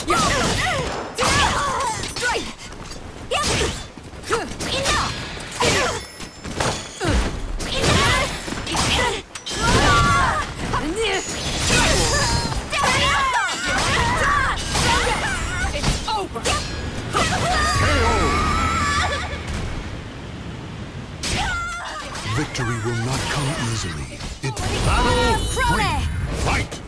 Victory will not come easily. Battle 3! Fight!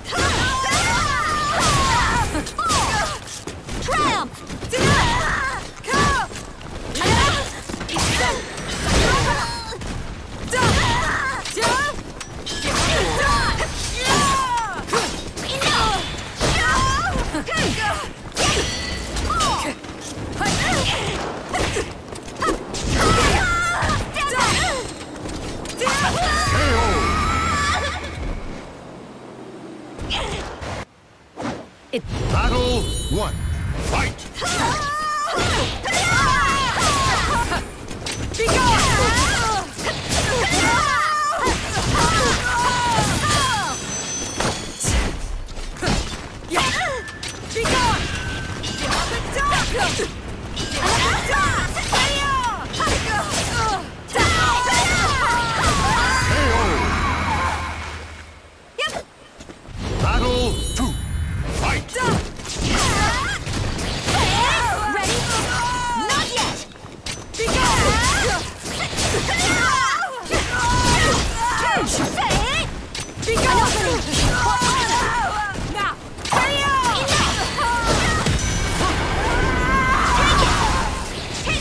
Triumph! Battle 1! Fight! Battle 2! Fight! Ready? Not yet! Now!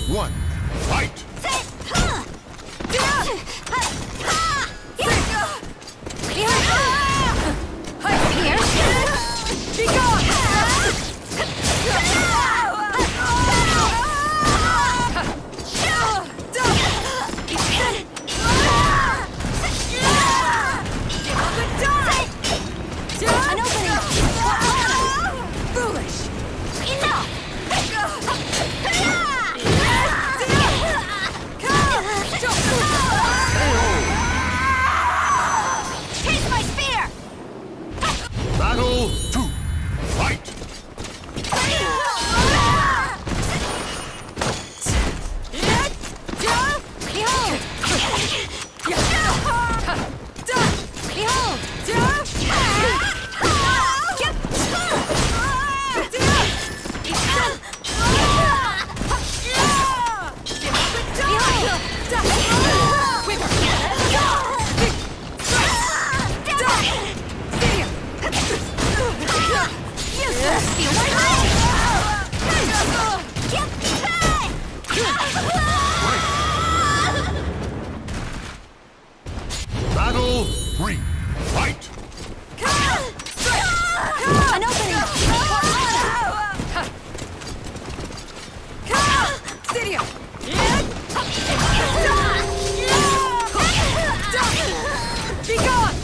one, fight! An opening! Foolish! Enough! Taste my spear! Battle 2, fight! Behold! Behold! Battle 3, fight! An opening! Be gone!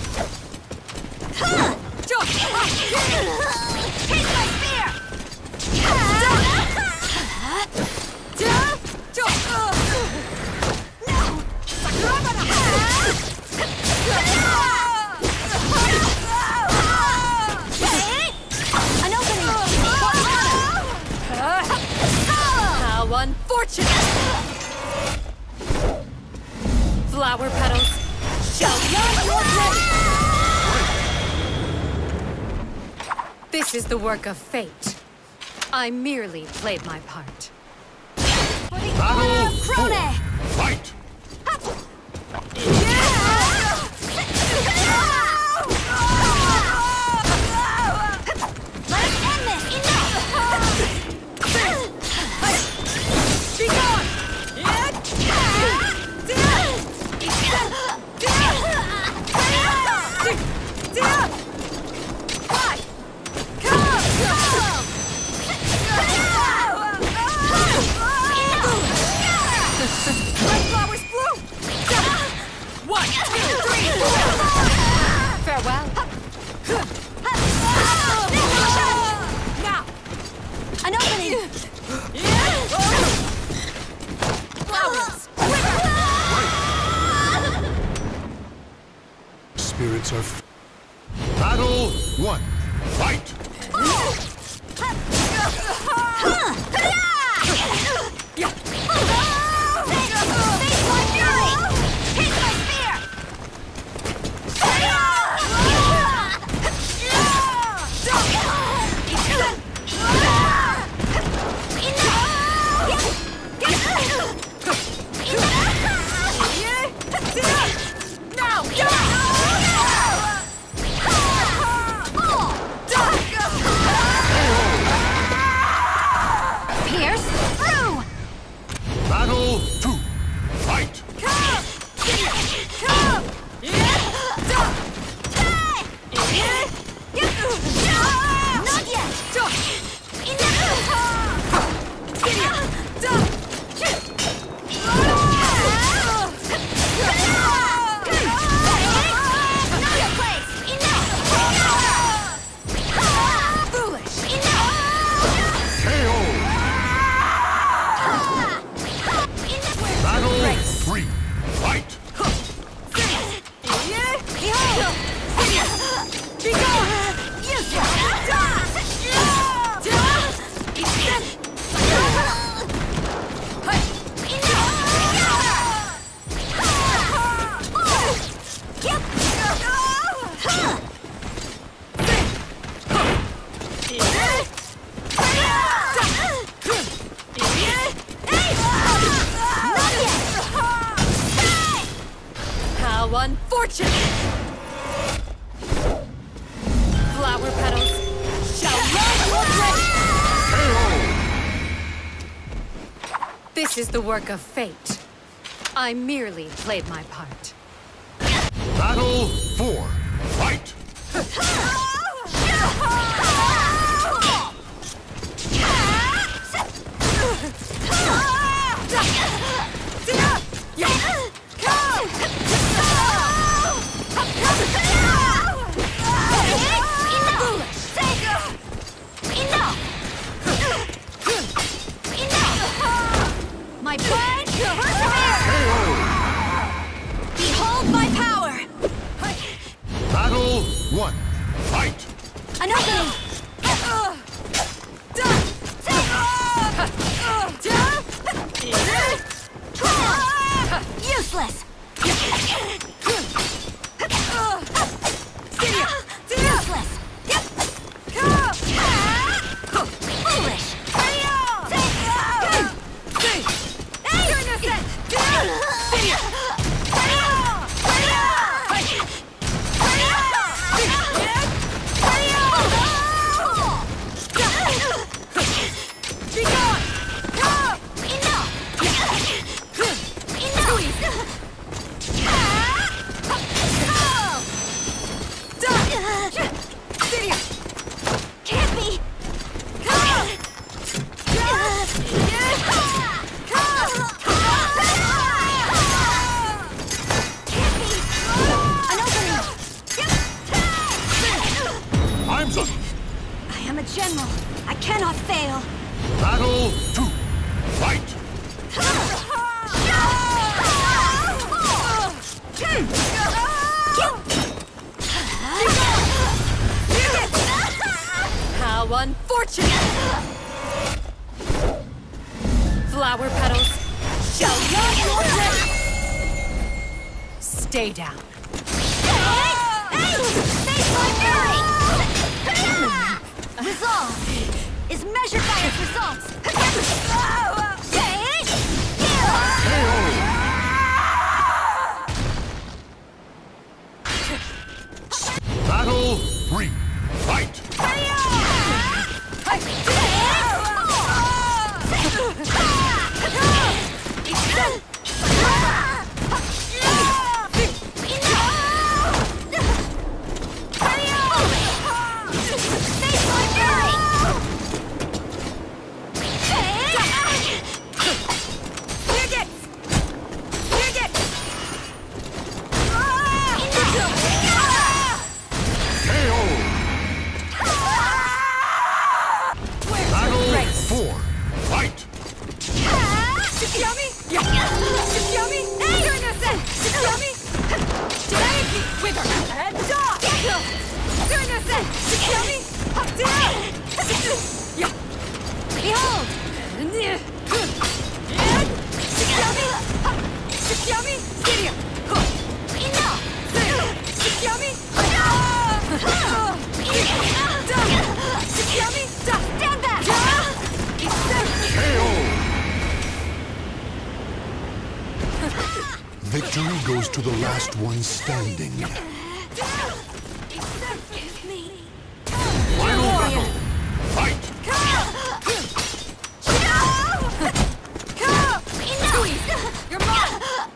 Take my spear! An opening! How unfortunate! Flower petals shall not your This is the work of fate. I merely played my part. Battle 4, fight! Let's end this! Be gone! Red flowers bloom! 1, 2, 3, 4! Farewell. Now! An opening! Flowers! Spirits are Battle 1, fight! Face my fury! Take my spear! Pierce through! Battle 2, fight! Not yet! Know your place! Enough! Foolish! KO! Battle 3, fight! Be gone! How unfortunate! Flower petals shall not your grave! KO! This is the work of fate. I merely played my part. Battle 4. Fight! My blood, behold my power! Battle 1. Fight! An opening! Useless! Useless! Foolish! Can't be! Time's up! I am a general. I cannot fail. Battle 2. Fight! How unfortunate! Flower petals shall not stay down. Resolve is measured by its results. Battle 3. Fight! Behold! Stand back! Victory goes to the last one standing. Final battle! Fight! You're mine!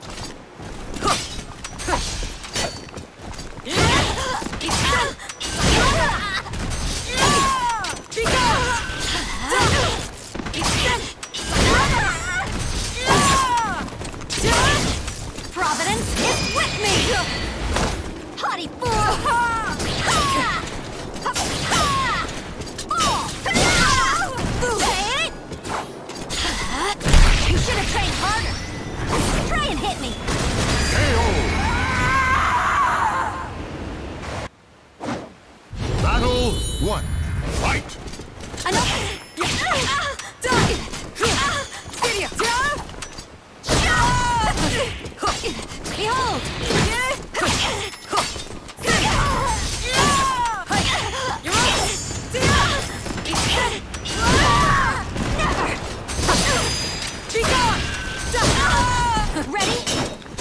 Providence is with me! Haughty fool! You should have trained harder! Try and hit me! Battle 1. Fight! Behold! Never! Be gone! Ready?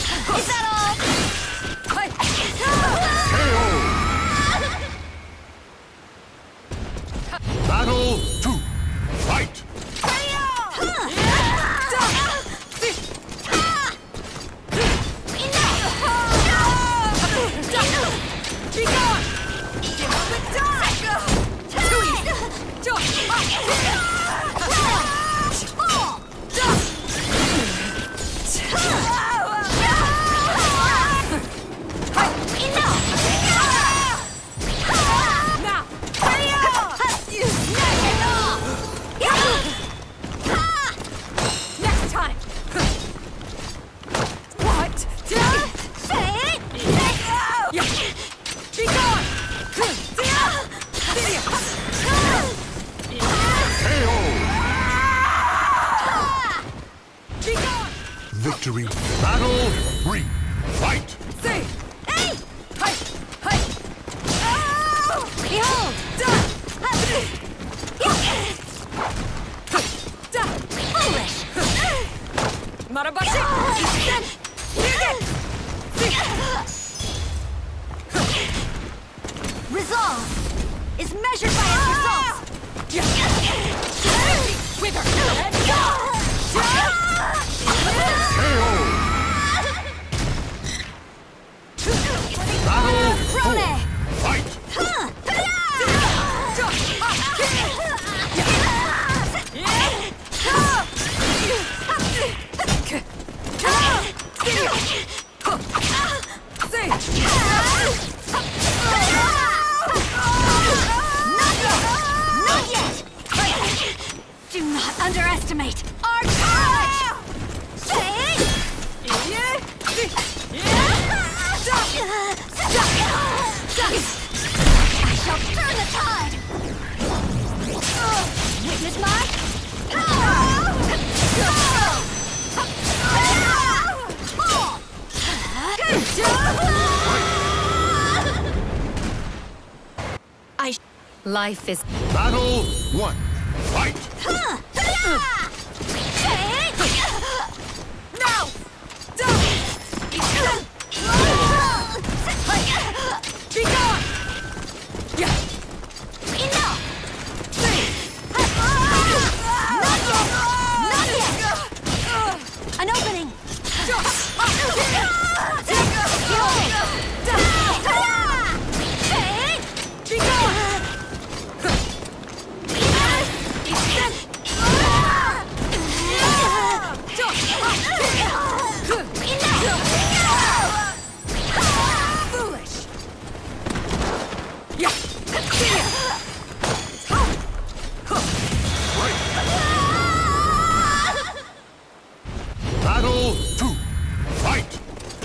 Victory. Battle 3. Fight! Say! Hey! Hi! Hi! Oh! Behold! Foolish! Marabashi! Resolve is measured by its results! Wither! Battle 4. Prone! Fight! Not yet! Do not underestimate our courage! I shall turn the tide! Witness my Life is... Battle 1. Fight! Now! Be gone! Enough! Not yet! An opening! Be gone! Foolish! Battle 2. Fight!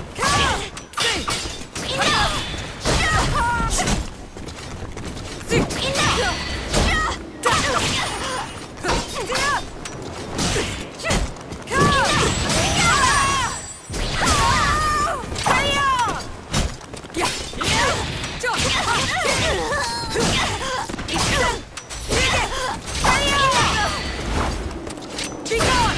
Be gone!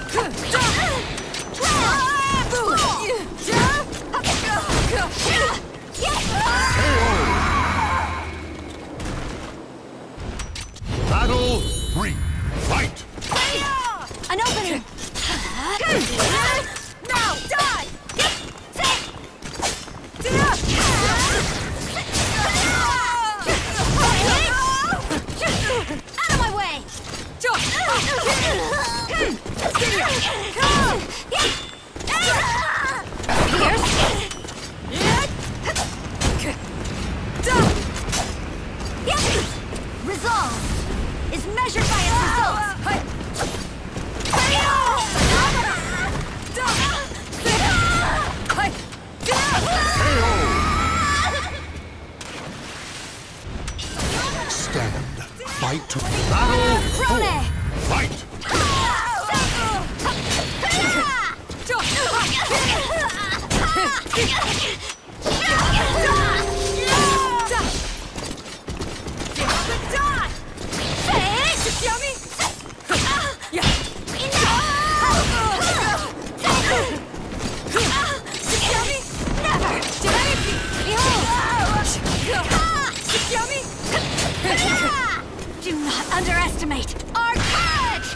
Battle 3. Fight! An opening! Now, die! Out of my way! Resolve is measured by its results! Stand. Fight to... Battle 4. Prone! Fight! Do not underestimate our courage!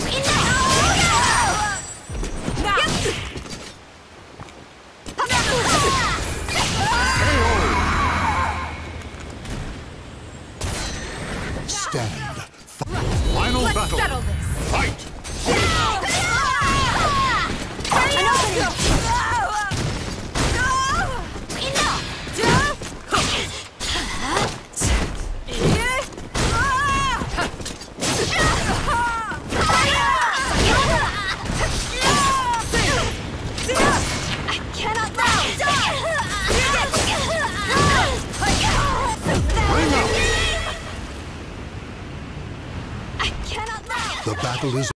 stand. Final Let's battle. settle this. Fight! An opening! I cannot Bring up! I cannot The battle is